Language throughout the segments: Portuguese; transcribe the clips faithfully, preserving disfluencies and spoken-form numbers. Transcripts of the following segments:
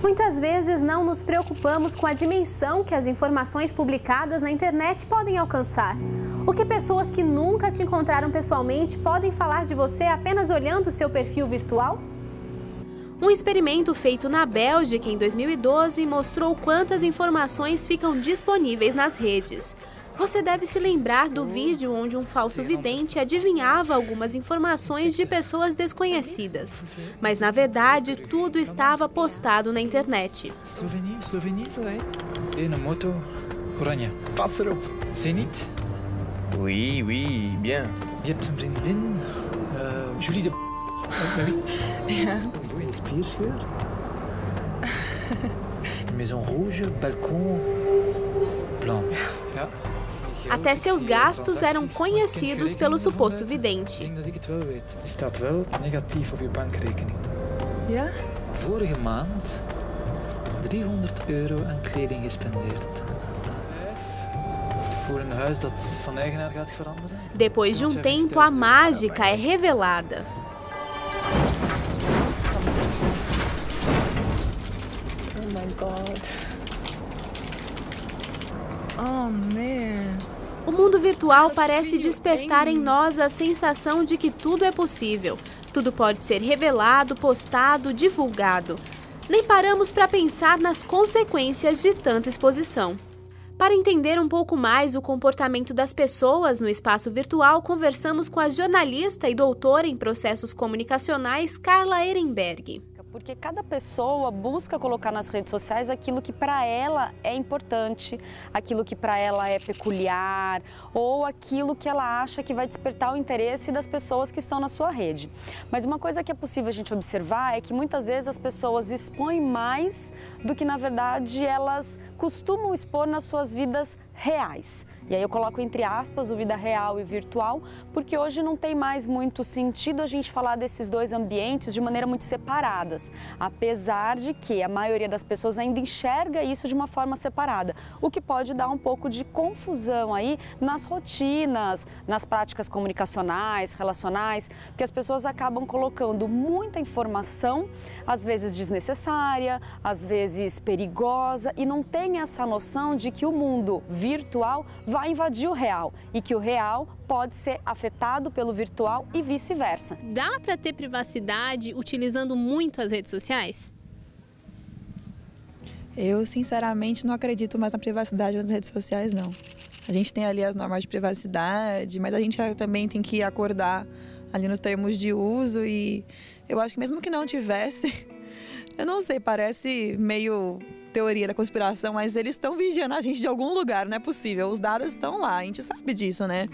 Muitas vezes não nos preocupamos com a dimensão que as informações publicadas na internet podem alcançar. O que pessoas que nunca te encontraram pessoalmente podem falar de você apenas olhando seu perfil virtual? Um experimento feito na Bélgica em dois mil e doze mostrou quantas informações ficam disponíveis nas redes. Você deve se lembrar do vídeo onde um falso vidente adivinhava algumas informações de pessoas desconhecidas. Mas, na verdade, tudo estava postado na internet. Slovenie, Slovenie, e na moto, oranje. Pas erop. Zenit. Oui, oui, bien. Je hebt een vriendin, uh, Julie de... Ja. Oui, spierscheur. Maison rouge, balcon, blanc. Ja. Até seus gastos eram conhecidos pelo suposto vidente. Ik denk dat ik het wel weet. Die staat wel negatief op je bankrekening. Ja? Vorige maand driehonderd euro aan kleding gespendeerd. Voor een huis dat van eigenaar gaat veranderen. Depois de um tempo, a mágica é revelada. Oh my God. Oh man. O mundo virtual parece despertar em nós a sensação de que tudo é possível. Tudo pode ser revelado, postado, divulgado. Nem paramos para pensar nas consequências de tanta exposição. Para entender um pouco mais o comportamento das pessoas no espaço virtual, conversamos com a jornalista e doutora em processos comunicacionais, Carla Ehrenberg. Porque cada pessoa busca colocar nas redes sociais aquilo que para ela é importante, aquilo que para ela é peculiar ou aquilo que ela acha que vai despertar o interesse das pessoas que estão na sua rede. Mas uma coisa que é possível a gente observar é que muitas vezes as pessoas expõem mais do que na verdade elas costumam expor nas suas vidas reais. E aí eu coloco entre aspas o vida real e virtual, porque hoje não tem mais muito sentido a gente falar desses dois ambientes de maneira muito separadas, apesar de que a maioria das pessoas ainda enxerga isso de uma forma separada, o que pode dar um pouco de confusão aí nas rotinas, nas práticas comunicacionais, relacionais, porque as pessoas acabam colocando muita informação, às vezes desnecessária, às vezes perigosa, e não tem essa noção de que o mundo virtual vai invadir o real e que o real pode ser afetado pelo virtual e vice-versa. Dá para ter privacidade utilizando muito as redes sociais? Eu, sinceramente, não acredito mais na privacidade nas redes sociais, não. A gente tem ali as normas de privacidade, mas a gente também tem que acordar ali nos termos de uso e eu acho que mesmo que não tivesse, eu não sei, parece meio teoria da conspiração, mas eles estão vigiando a gente de algum lugar, não é possível. Os dados estão lá, a gente sabe disso, né?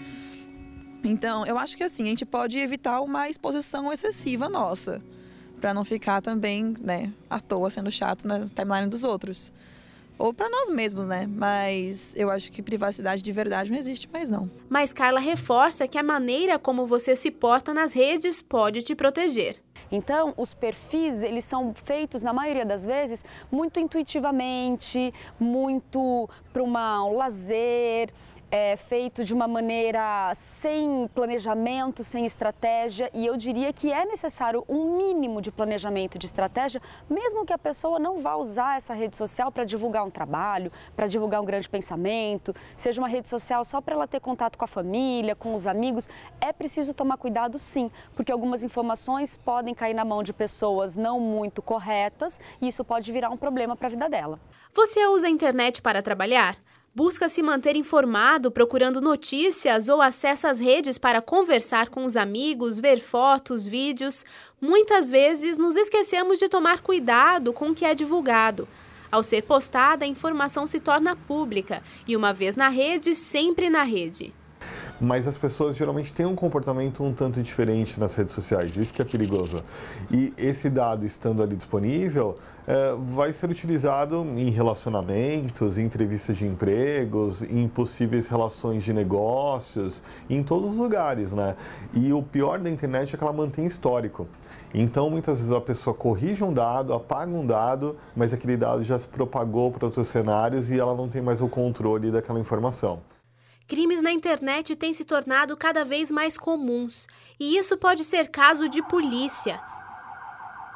Então, eu acho que assim, a gente pode evitar uma exposição excessiva nossa, para não ficar também, né, à toa sendo chato na timeline dos outros. Ou para nós mesmos, né? Mas eu acho que privacidade de verdade não existe mais, não. Mas Carla reforça que a maneira como você se porta nas redes pode te proteger. Então, os perfis, eles são feitos, na maioria das vezes, muito intuitivamente, muito para um lazer, é feito de uma maneira sem planejamento, sem estratégia, e eu diria que é necessário um mínimo de planejamento e de estratégia, mesmo que a pessoa não vá usar essa rede social para divulgar um trabalho, para divulgar um grande pensamento, seja uma rede social só para ela ter contato com a família, com os amigos, é preciso tomar cuidado sim, porque algumas informações podem cair na mão de pessoas não muito corretas e isso pode virar um problema para a vida dela. Você usa a internet para trabalhar? Busca se manter informado procurando notícias ou acessa as redes para conversar com os amigos, ver fotos, vídeos. Muitas vezes nos esquecemos de tomar cuidado com o que é divulgado. Ao ser postada, a informação se torna pública e uma vez na rede, sempre na rede. Mas as pessoas geralmente têm um comportamento um tanto diferente nas redes sociais, isso que é perigoso. E esse dado estando ali disponível, é, vai ser utilizado em relacionamentos, em entrevistas de empregos, em possíveis relações de negócios, em todos os lugares, né? E o pior da internet é que ela mantém histórico. Então, muitas vezes a pessoa corrige um dado, apaga um dado, mas aquele dado já se propagou para outros cenários e ela não tem mais o controle daquela informação. Crimes na internet têm se tornado cada vez mais comuns, e isso pode ser caso de polícia.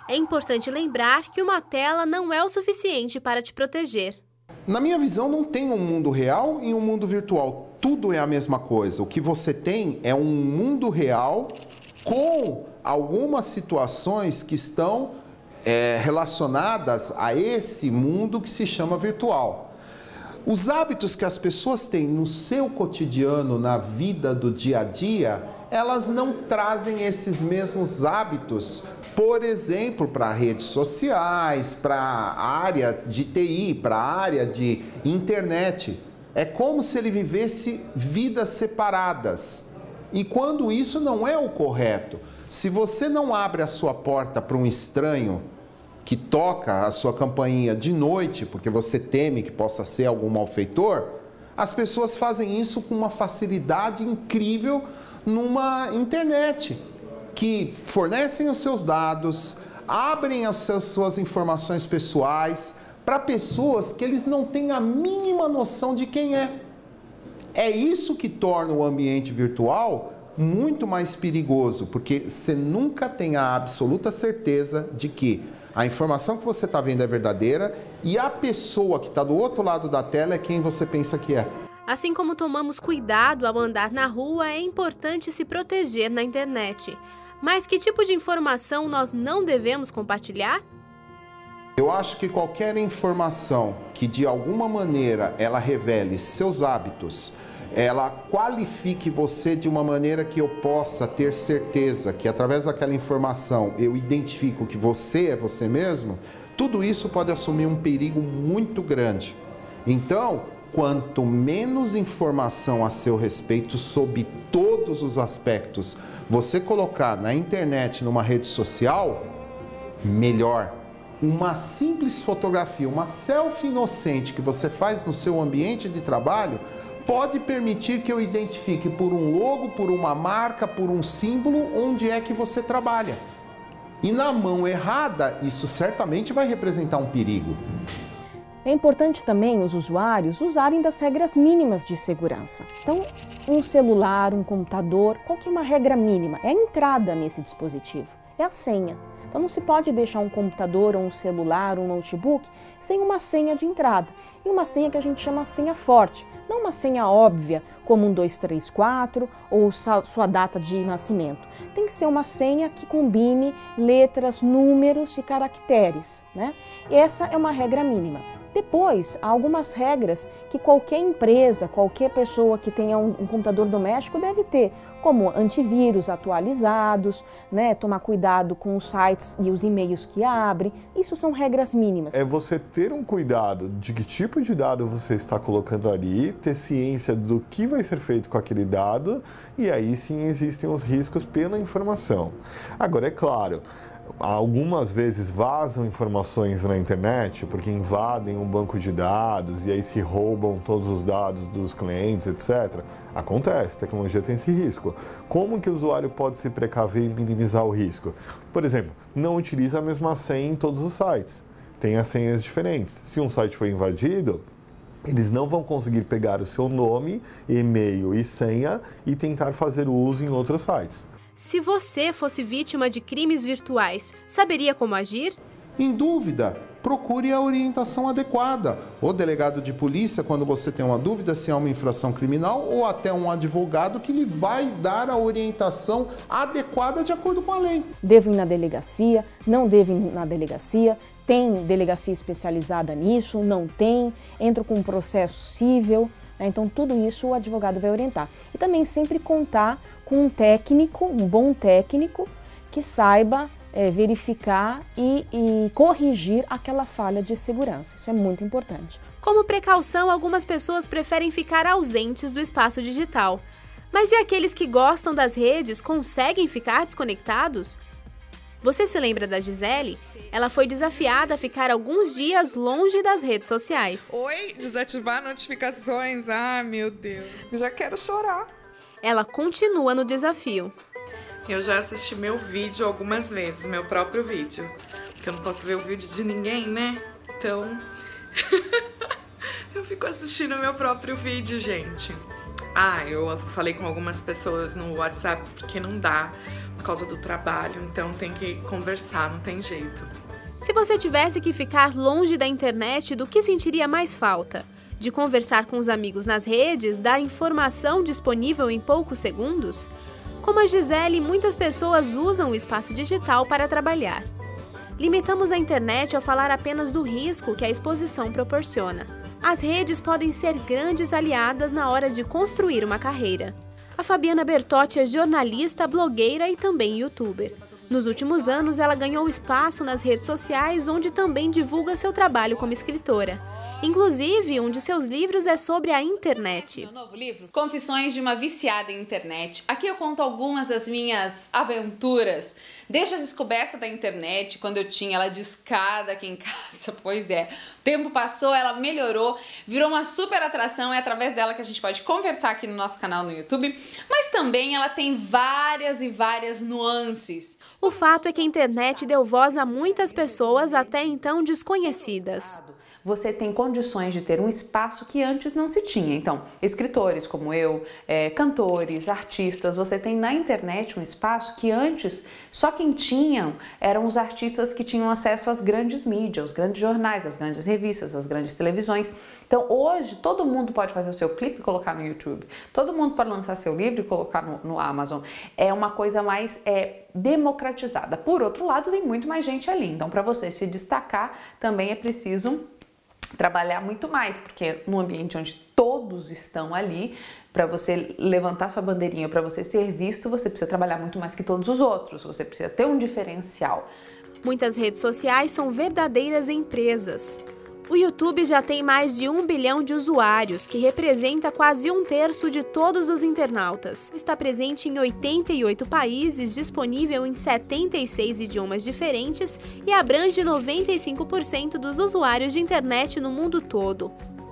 É importante lembrar que uma tela não é o suficiente para te proteger. Na minha visão, não tem um mundo real e um mundo virtual. Tudo é a mesma coisa. O que você tem é um mundo real com algumas situações que estão é, relacionadas a esse mundo que se chama virtual. Os hábitos que as pessoas têm no seu cotidiano, na vida do dia a dia, elas não trazem esses mesmos hábitos, por exemplo, para redes sociais, para a área de T I, para a área de internet. É como se ele vivesse vidas separadas. E quando isso não é o correto, se você não abre a sua porta para um estranho que toca a sua campainha de noite, porque você teme que possa ser algum malfeitor, as pessoas fazem isso com uma facilidade incrível numa internet, que fornecem os seus dados, abrem as suas informações pessoais para pessoas que eles não têm a mínima noção de quem é. É isso que torna o ambiente virtual muito mais perigoso, porque você nunca tem a absoluta certeza de que a informação que você está vendo é verdadeira e a pessoa que está do outro lado da tela é quem você pensa que é. Assim como tomamos cuidado ao andar na rua, é importante se proteger na internet. Mas que tipo de informação nós não devemos compartilhar? Eu acho que qualquer informação que de alguma maneira ela revele seus hábitos, ela qualifique você de uma maneira que eu possa ter certeza que através daquela informação eu identifico que você é você mesmo, tudo isso pode assumir um perigo muito grande. Então, quanto menos informação a seu respeito sob todos os aspectos você colocar na internet, numa rede social, melhor. Uma simples fotografia, uma selfie inocente que você faz no seu ambiente de trabalho pode permitir que eu identifique por um logo, por uma marca, por um símbolo, onde é que você trabalha. E na mão errada, isso certamente vai representar um perigo. É importante também os usuários usarem das regras mínimas de segurança. Então, um celular, um computador, qual que é uma regra mínima? É a entrada nesse dispositivo, é a senha. Então não se pode deixar um computador ou um celular, um notebook, sem uma senha de entrada. E uma senha que a gente chama senha forte, não uma senha óbvia, como um dois três quatro ou sua data de nascimento. Tem que ser uma senha que combine letras, números e caracteres, né? Essa é uma regra mínima. Depois, há algumas regras que qualquer empresa, qualquer pessoa que tenha um, um computador doméstico deve ter, como antivírus atualizados, né, tomar cuidado com os sites e os e-mails que abrem. Isso são regras mínimas. É você ter um cuidado de que tipo de dado você está colocando ali, ter ciência do que vai ser feito com aquele dado, e aí sim existem os riscos pela informação. Agora, é claro, algumas vezes vazam informações na internet porque invadem um banco de dados e aí se roubam todos os dados dos clientes, etcétera. Acontece, a tecnologia tem esse risco. Como que o usuário pode se precaver e minimizar o risco? Por exemplo, não utiliza a mesma senha em todos os sites. Tem as senhas diferentes. Se um site foi invadido, eles não vão conseguir pegar o seu nome, e-mail e senha e tentar fazer uso em outros sites. Se você fosse vítima de crimes virtuais, saberia como agir? Em dúvida, procure a orientação adequada. O delegado de polícia, quando você tem uma dúvida se é uma infração criminal, ou até um advogado que lhe vai dar a orientação adequada de acordo com a lei. Devo ir na delegacia? Não devo ir na delegacia? Tem delegacia especializada nisso? Não tem? Entro com um processo civil? Então, tudo isso o advogado vai orientar. E também sempre contar com um técnico, um bom técnico, que saiba é, verificar e, e corrigir aquela falha de segurança. Isso é muito importante. Como precaução, algumas pessoas preferem ficar ausentes do espaço digital. Mas e aqueles que gostam das redes, conseguem ficar desconectados? Você se lembra da Gisele? Ela foi desafiada a ficar alguns dias longe das redes sociais. Oi, desativar notificações. Ah, meu Deus. Já quero chorar. Ela continua no desafio. Eu já assisti meu vídeo algumas vezes, meu próprio vídeo. Porque eu não posso ver o vídeo de ninguém, né? Então, eu fico assistindo meu próprio vídeo, gente. Ah, eu falei com algumas pessoas no WhatsApp porque não dá. por causa do trabalho, então tem que conversar, não tem jeito. Se você tivesse que ficar longe da internet, do que sentiria mais falta? De conversar com os amigos nas redes, da informação disponível em poucos segundos? Como a Gisele, muitas pessoas usam o espaço digital para trabalhar. Limitamos a internet ao falar apenas do risco que a exposição proporciona. As redes podem ser grandes aliadas na hora de construir uma carreira. A Fabiana Bertotti é jornalista, blogueira e também youtuber. Nos últimos anos, ela ganhou espaço nas redes sociais, onde também divulga seu trabalho como escritora. Inclusive, um de seus livros é sobre a internet. Meu novo livro, Confissões de uma Viciada em Internet. Aqui eu conto algumas das minhas aventuras, desde a descoberta da internet, quando eu tinha ela discada aqui em casa. Pois é, o tempo passou, ela melhorou, virou uma super atração, é através dela que a gente pode conversar aqui no nosso canal no YouTube, mas também ela tem várias e várias nuances. O fato é que a internet deu voz a muitas pessoas até então desconhecidas. Você tem condições de ter um espaço que antes não se tinha. Então, escritores como eu, é, cantores, artistas, você tem na internet um espaço que antes só quem tinham eram os artistas que tinham acesso às grandes mídias, os grandes jornais, as grandes revistas, as grandes televisões. Então, hoje, todo mundo pode fazer o seu clipe e colocar no YouTube. Todo mundo pode lançar seu livro e colocar no, no Amazon. É uma coisa mais é, democratizada. Por outro lado, tem muito mais gente ali. Então, para você se destacar, também é preciso trabalhar muito mais, porque no ambiente onde todos estão ali, para você levantar sua bandeirinha, para você ser visto, você precisa trabalhar muito mais que todos os outros, você precisa ter um diferencial. Muitas redes sociais são verdadeiras empresas. O YouTube já tem mais de um bilhão de usuários, que representa quase um terço de todos os internautas. Está presente em oitenta e oito países, disponível em setenta e seis idiomas diferentes e abrange noventa e cinco por cento dos usuários de internet no mundo todo.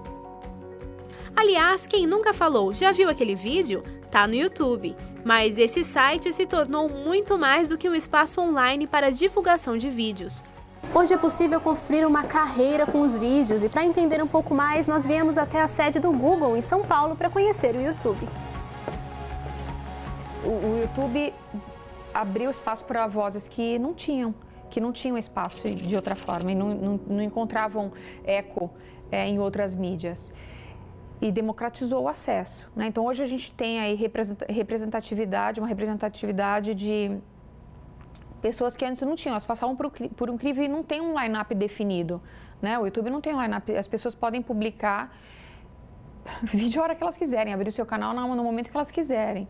Aliás, quem nunca falou, já viu aquele vídeo? Tá no YouTube. Mas esse site se tornou muito mais do que um espaço online para divulgação de vídeos. Hoje é possível construir uma carreira com os vídeos e para entender um pouco mais, nós viemos até a sede do Google em São Paulo para conhecer o YouTube. O, o YouTube abriu espaço para vozes que não tinham, que não tinham espaço de outra forma e não, não, não encontravam eco é, em outras mídias. E democratizou o acesso, né? Então hoje a gente tem aí representatividade, uma representatividade de pessoas que antes não tinham, elas passavam por, por um crivo e não tem um line-up definido, né? O YouTube não tem um line-up, as pessoas podem publicar vídeo a hora que elas quiserem, abrir o seu canal no momento que elas quiserem.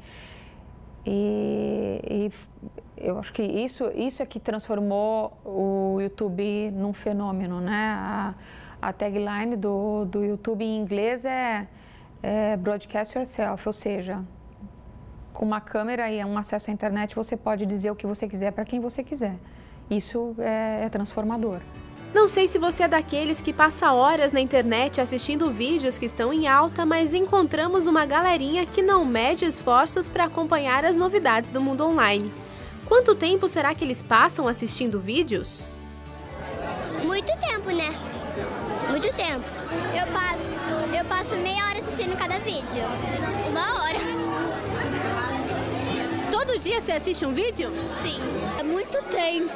E, e eu acho que isso, isso é que transformou o YouTube num fenômeno, né? A, a tagline do, do YouTube em inglês é, é Broadcast Yourself, ou seja, com uma câmera e um acesso à internet, você pode dizer o que você quiser para quem você quiser. Isso é, é transformador. Não sei se você é daqueles que passa horas na internet assistindo vídeos que estão em alta, mas encontramos uma galerinha que não mede esforços para acompanhar as novidades do mundo online. Quanto tempo será que eles passam assistindo vídeos? Muito tempo, né? Muito tempo. Eu passo, eu passo meia hora assistindo cada vídeo. Uma hora. Todo dia você assiste um vídeo? Sim. É muito tempo.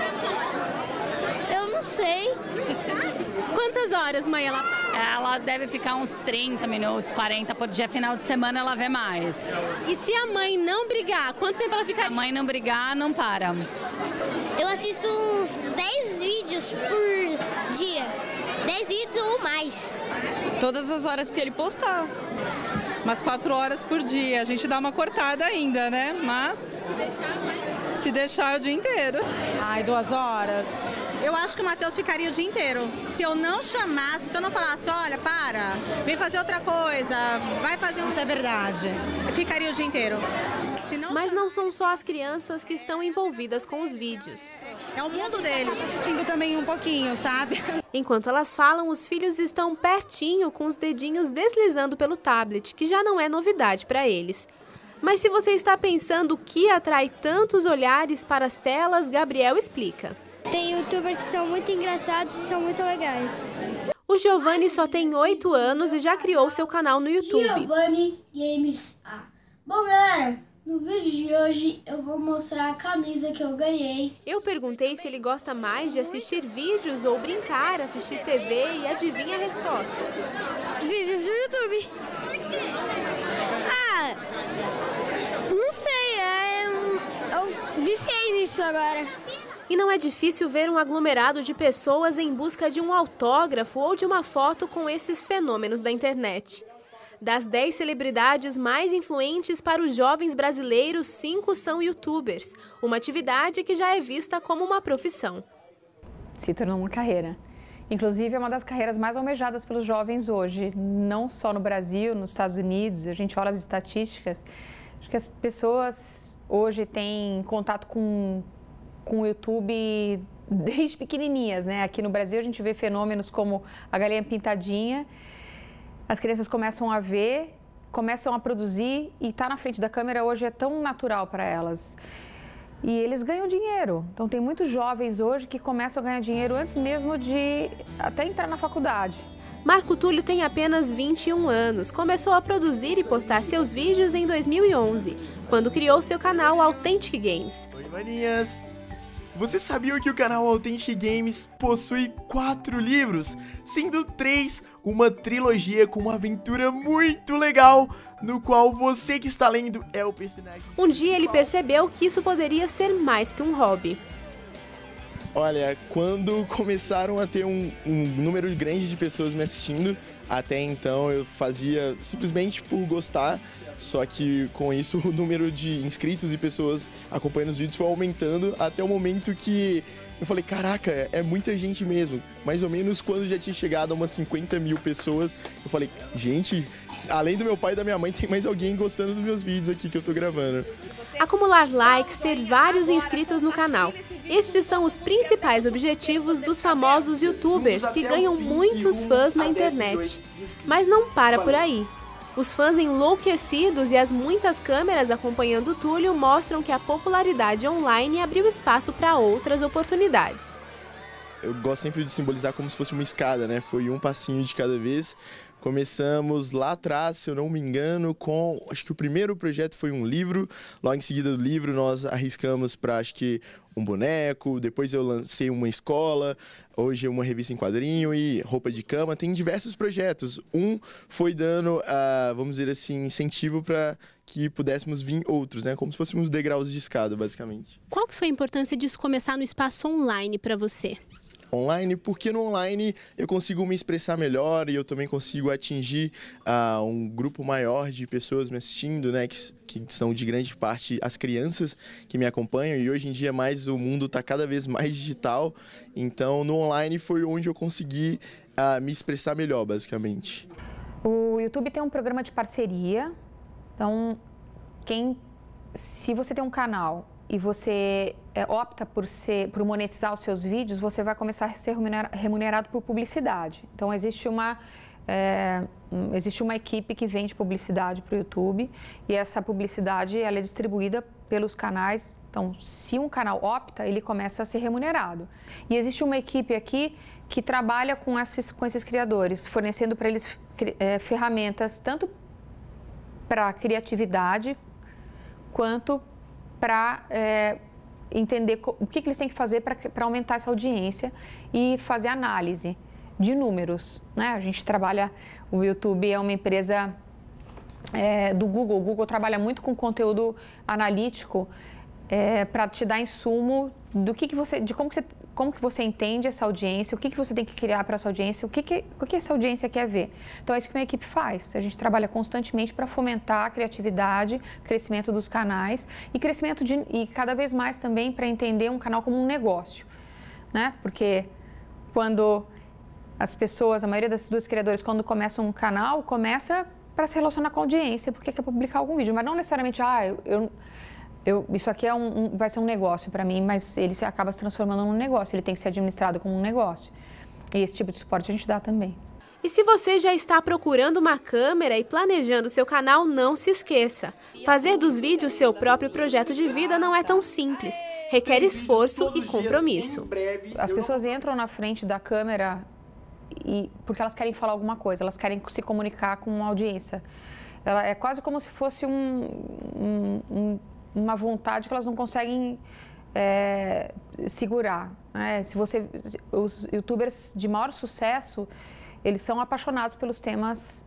Eu não sei. Quantas horas, mãe, ela passa? Ela deve ficar uns trinta minutos, quarenta por dia. Final de semana ela vê mais. E se a mãe não brigar, quanto tempo ela fica? Se a mãe não brigar, não para. Eu assisto uns dez vídeos por dia. dez vídeos ou mais. Todas as horas que ele postar. Umas quatro horas por dia. A gente dá uma cortada ainda, né? Mas se deixar o dia inteiro. Ai, duas horas. Eu acho que o Matheus ficaria o dia inteiro. Se eu não chamasse, se eu não falasse, olha, para, vem fazer outra coisa, vai fazer... Isso é verdade. Eu ficaria o dia inteiro. Não Mas não são só as crianças que estão envolvidas com os vídeos. É o mundo deles. Assistindo também um pouquinho, sabe? Enquanto elas falam, os filhos estão pertinho com os dedinhos deslizando pelo tablet, que já não é novidade para eles. Mas se você está pensando o que atrai tantos olhares para as telas, Gabriel explica. Tem youtubers que são muito engraçados e são muito legais. O Giovanni só tem oito anos e já criou seu canal no YouTube. Giovanni Games A. Bom, galera, No vídeo de hoje eu vou mostrar a camisa que eu ganhei. Eu perguntei se ele gosta mais de assistir vídeos ou brincar, assistir T V e adivinha a resposta. Vídeos do YouTube. Ah, não sei, é, eu viciei nisso agora. E não é difícil ver um aglomerado de pessoas em busca de um autógrafo ou de uma foto com esses fenômenos da internet. Das dez celebridades mais influentes para os jovens brasileiros, cinco são youtubers, uma atividade que já é vista como uma profissão. Se tornou uma carreira. Inclusive, é uma das carreiras mais almejadas pelos jovens hoje, não só no Brasil, nos Estados Unidos. A gente olha as estatísticas, acho que as pessoas hoje têm contato com, com o YouTube desde pequenininhas, né? Aqui no Brasil a gente vê fenômenos como a galinha pintadinha. As crianças começam a ver, começam a produzir e estar na frente da câmera hoje é tão natural para elas. E eles ganham dinheiro. Então tem muitos jovens hoje que começam a ganhar dinheiro antes mesmo de até entrar na faculdade. Marco Túlio tem apenas vinte e um anos. Começou a produzir e postar seus vídeos em dois mil e onze, quando criou seu canal Authentic Games. Oi, maninhas! Você sabia que o canal Authentic Games possui quatro livros, sendo três uma trilogia com uma aventura muito legal, no qual você que está lendo é o personagem. Um dia ele percebeu que isso poderia ser mais que um hobby. Olha, quando começaram a ter um, um número grande de pessoas me assistindo, até então eu fazia simplesmente por gostar, só que com isso o número de inscritos e pessoas acompanhando os vídeos foi aumentando até o momento que eu falei, caraca, é muita gente mesmo. Mais ou menos quando já tinha chegado a umas cinquenta mil pessoas, eu falei, gente, além do meu pai e da minha mãe, tem mais alguém gostando dos meus vídeos aqui que eu tô gravando. Acumular likes, ter vários inscritos no canal. Estes são os principais objetivos dos famosos youtubers que ganham muitos fãs na internet. Mas não para por aí. Os fãs enlouquecidos e as muitas câmeras acompanhando o Túlio mostram que a popularidade online abriu espaço para outras oportunidades. Eu gosto sempre de simbolizar como se fosse uma escada, né? Foi um passinho de cada vez. Começamos lá atrás, se eu não me engano, com... Acho que o primeiro projeto foi um livro. Logo em seguida do livro nós arriscamos para, acho que, um boneco. Depois eu lancei uma escola. Hoje uma revista em quadrinho e roupa de cama. Tem diversos projetos. Um foi dando, uh, vamos dizer assim, incentivo para que pudéssemos vir outros, né? Como se fôssemos degraus de escada, basicamente. Qual que foi a importância disso começar no espaço online para você? Online, porque no online eu consigo me expressar melhor e eu também consigo atingir uh, um grupo maior de pessoas me assistindo, né, que, que são de grande parte as crianças que me acompanham, e hoje em dia mais o mundo está cada vez mais digital, então no online foi onde eu consegui uh, me expressar melhor, basicamente. O YouTube tem um programa de parceria, então quem, se você tem um canal e você é, opta por, ser, por monetizar os seus vídeos, você vai começar a ser remunerado por publicidade. Então, existe uma, é, existe uma equipe que vende publicidade para o YouTube e essa publicidade ela é distribuída pelos canais. Então, se um canal opta, ele começa a ser remunerado. E existe uma equipe aqui que trabalha com esses, com esses criadores, fornecendo para eles é, ferramentas tanto para criatividade quanto para é, entender o que, que eles têm que fazer para aumentar essa audiência e fazer análise de números, né? A gente trabalha, o YouTube é uma empresa é, do Google, o Google trabalha muito com conteúdo analítico é, para te dar insumo do que, que você, de como que você, como que você entende essa audiência, o que, que você tem que criar para essa audiência, o que, que, o que essa audiência quer ver. Então, é isso que a minha equipe faz. A gente trabalha constantemente para fomentar a criatividade, crescimento dos canais e crescimento de, e cada vez mais também para entender um canal como um negócio, né? Porque quando as pessoas, a maioria das, dos criadores, quando começam um canal, começa para se relacionar com a audiência, porque quer publicar algum vídeo, mas não necessariamente, ah, eu... eu Eu, isso aqui é um, um, vai ser um negócio para mim, mas ele se, acaba se transformando num negócio, ele tem que ser administrado como um negócio. E esse tipo de suporte a gente dá também. E se você já está procurando uma câmera e planejando seu canal, não se esqueça. Fazer dos vídeos seu próprio projeto de vida não é tão simples. Requer esforço e compromisso. As pessoas entram na frente da câmera e, porque elas querem falar alguma coisa, elas querem se comunicar com uma audiência. ela é quase como se fosse um, um, um, uma vontade que elas não conseguem é, segurar. Né? Se você, os youtubers de maior sucesso, eles são apaixonados pelos temas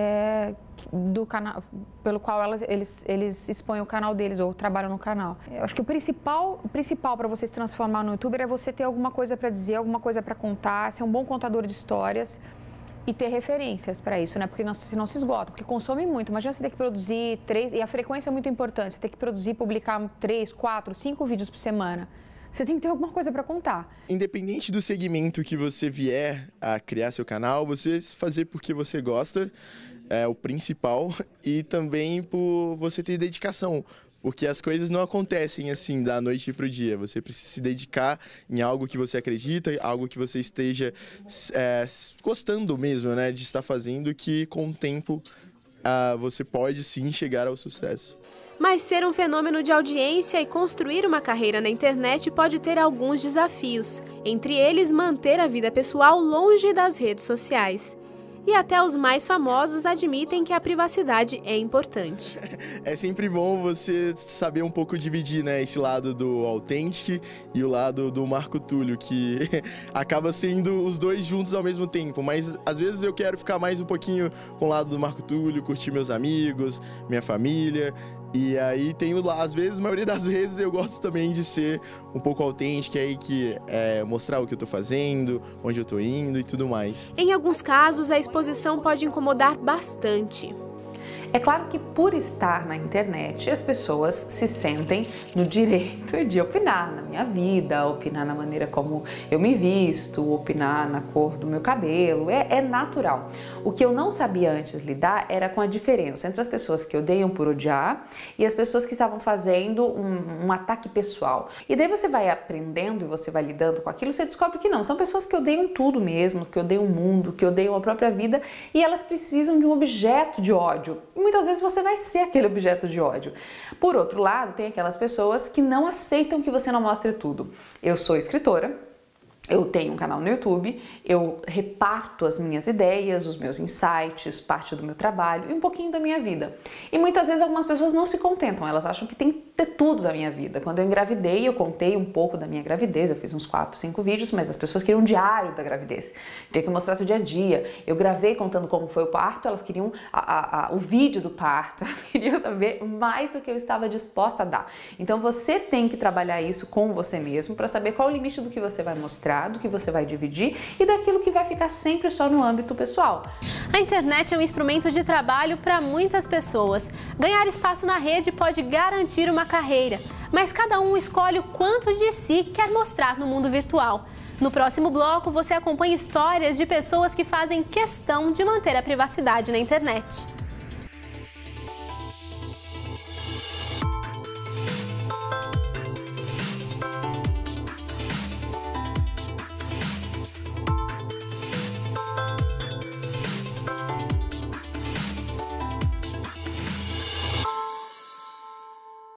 é, do canal, pelo qual elas, eles, eles expõem o canal deles ou trabalham no canal. Eu acho que o principal, o principal para você se transformar no youtuber é você ter alguma coisa para dizer, alguma coisa para contar, ser um bom contador de histórias e ter referências para isso, né? Porque não, senão se esgota, porque consome muito. Imagina você ter que produzir três, e a frequência é muito importante, você ter que produzir, publicar três, quatro, cinco vídeos por semana. Você tem que ter alguma coisa para contar. Independente do segmento que você vier a criar seu canal, você fazer porque você gosta é o principal e também por você ter dedicação. Porque as coisas não acontecem assim da noite para o dia. Você precisa se dedicar em algo que você acredita, algo que você esteja é, gostando mesmo, né, de estar fazendo, que com o tempo uh, você pode sim chegar ao sucesso. Mas ser um fenômeno de audiência e construir uma carreira na internet pode ter alguns desafios. Entre eles, manter a vida pessoal longe das redes sociais. E até os mais famosos admitem que a privacidade é importante. É sempre bom você saber um pouco dividir, né, esse lado do Authentic e o lado do Marco Túlio, que acaba sendo os dois juntos ao mesmo tempo. Mas às vezes eu quero ficar mais um pouquinho com o lado do Marco Túlio, curtir meus amigos, minha família. E aí tenho lá, às vezes, a maioria das vezes eu gosto também de ser um pouco autêntico, aí que é mostrar o que eu tô fazendo, onde eu tô indo e tudo mais. Em alguns casos, a exposição pode incomodar bastante. É claro que por estar na internet, as pessoas se sentem no direito de opinar na minha vida, opinar na maneira como eu me visto, opinar na cor do meu cabelo, é, é natural. O que eu não sabia antes lidar era com a diferença entre as pessoas que odeiam por odiar e as pessoas que estavam fazendo um, um ataque pessoal. E daí você vai aprendendo e você vai lidando com aquilo, você descobre que não, são pessoas que odeiam tudo mesmo, que odeiam o mundo, que odeiam a própria vida e elas precisam de um objeto de ódio. Muitas vezes você vai ser aquele objeto de ódio. Por outro lado, tem aquelas pessoas que não aceitam que você não mostre tudo. Eu sou escritora, eu tenho um canal no YouTube, eu reparto as minhas ideias, os meus insights, parte do meu trabalho e um pouquinho da minha vida. E muitas vezes algumas pessoas não se contentam, elas acham que tem que ter tudo da minha vida. Quando eu engravidei, eu contei um pouco da minha gravidez, eu fiz uns quatro, cinco vídeos, mas as pessoas queriam um diário da gravidez. Tinha que mostrar seu dia a dia. Eu gravei contando como foi o parto, elas queriam a, a, a, o vídeo do parto, elas queriam saber mais do que eu estava disposta a dar. Então você tem que trabalhar isso com você mesmo para saber qual é o limite do que você vai mostrar, do que você vai dividir e daquilo que vai ficar sempre só no âmbito pessoal. A internet é um instrumento de trabalho para muitas pessoas. Ganhar espaço na rede pode garantir uma carreira, mas cada um escolhe o quanto de si quer mostrar no mundo virtual. No próximo bloco, você acompanha histórias de pessoas que fazem questão de manter a privacidade na internet.